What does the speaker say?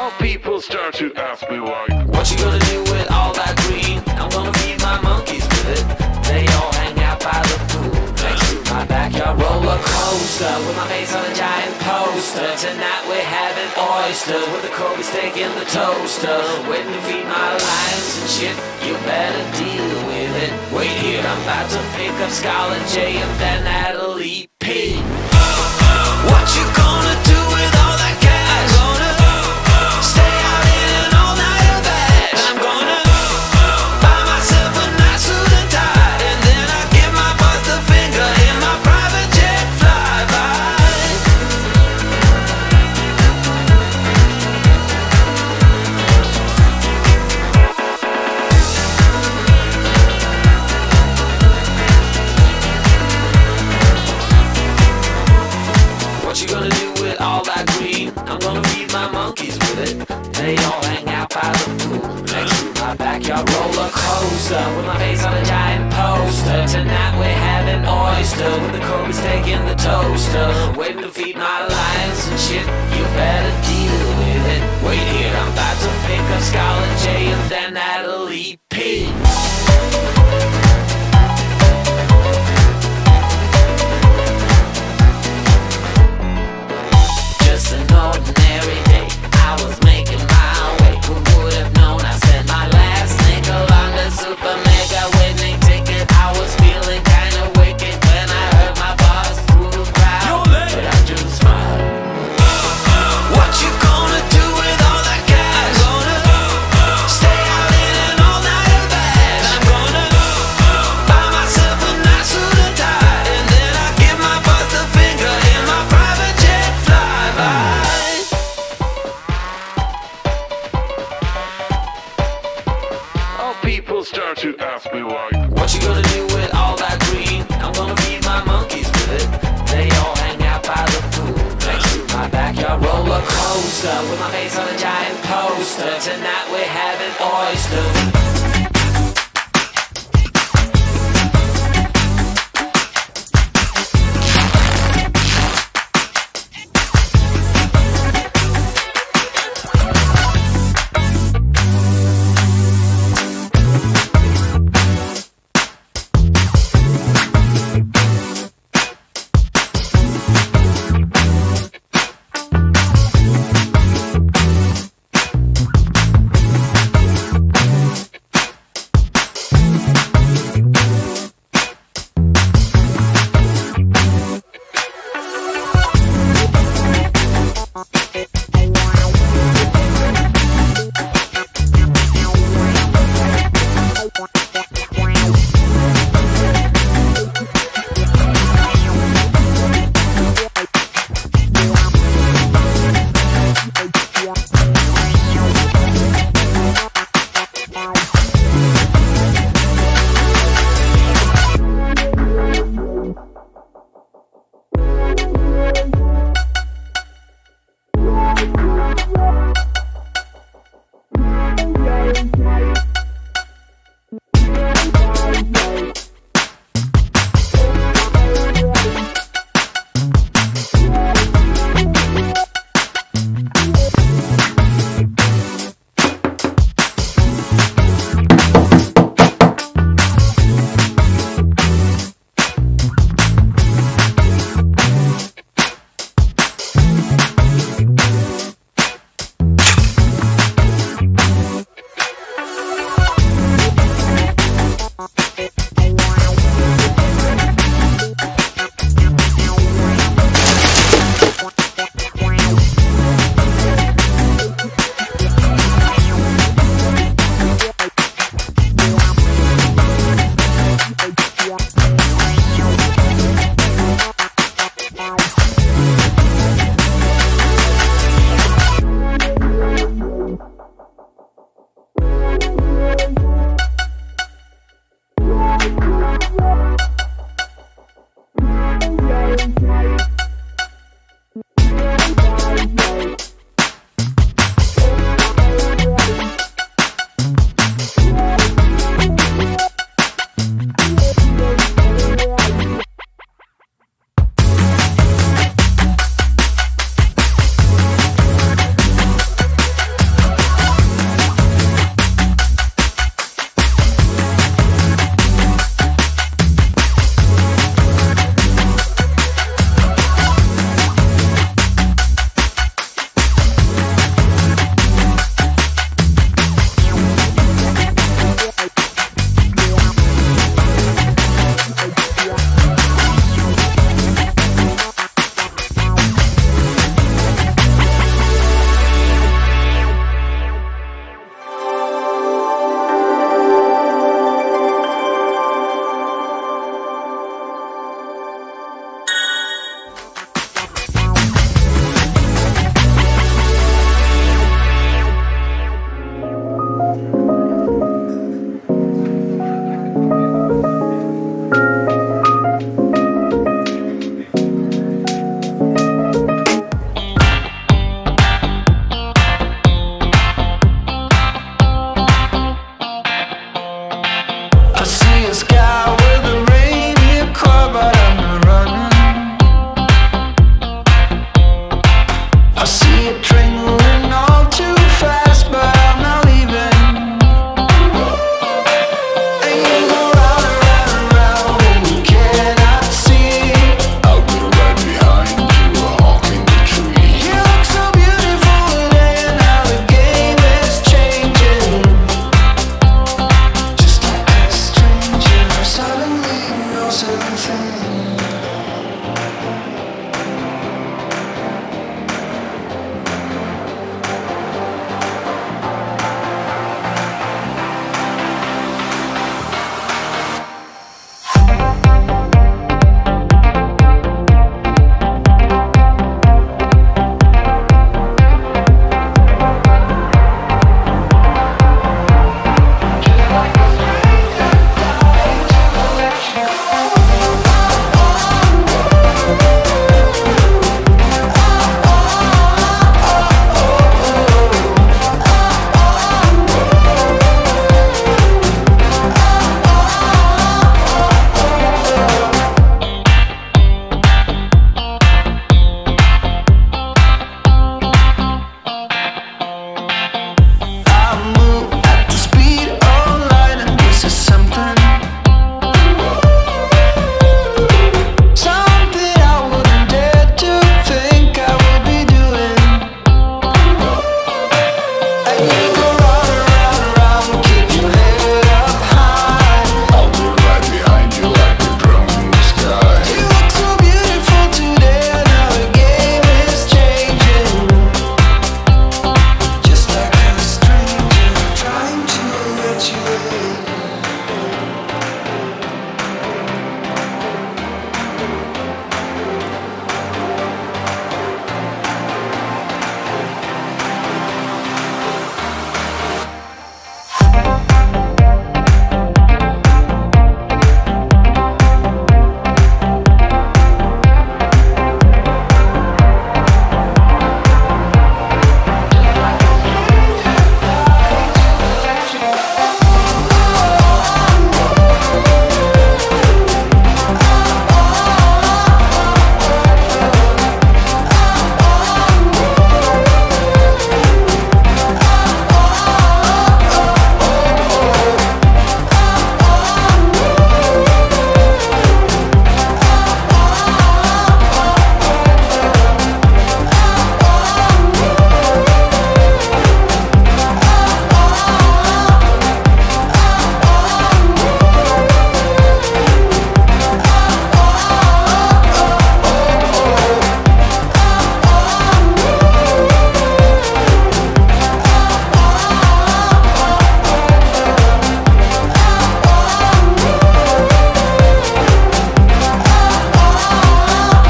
People start to ask me why. What you gonna do with all that green? I'm gonna feed my monkeys with it. They all hang out by the pool next to my backyard roller coaster, with my face on a giant poster. Tonight we're having oysters with the Kobe steak in the toaster. Waiting to feed my lions and shit. You better deal with it. Wait here, I'm about to pick up Scarlett J and then Natalie P. What you gonna do with all that cash? Stay out in an all-nighter bash. I'm gonna buy myself a nice suit and tie, and then I give my boss the finger in my private jet flyby. What you gonna do with all that green? I'm gonna feed my monkeys with it. They all hang out by the pool next to my backyard roller coaster, with my face on a giant poster. Tonight we're having oysters with the Kobe steak in the toaster. Waiting to feed my lions and shit. You better deal with it. Wait here, I'm about to pick up Scarlett J and then Natalie P. Just an ordinary day, I was making my way. Who would have known I spent my last nickel on the super mega winning ticket? I was feeling kinda wicked when I heard my boss through the crowd, but I just smiled. What you gonna do with all that cash? I'm gonna stay out in an all-nighter bash. I'm gonna buy myself a nice suit and tie, and then I give my boss the finger in my private jet flyby. People start to ask me why. What you gonna do with all that green? I'm gonna feed my monkeys with it. They all hang out by the pool next to my backyard roller coaster, with my face on a giant poster. Tonight we're having oysters.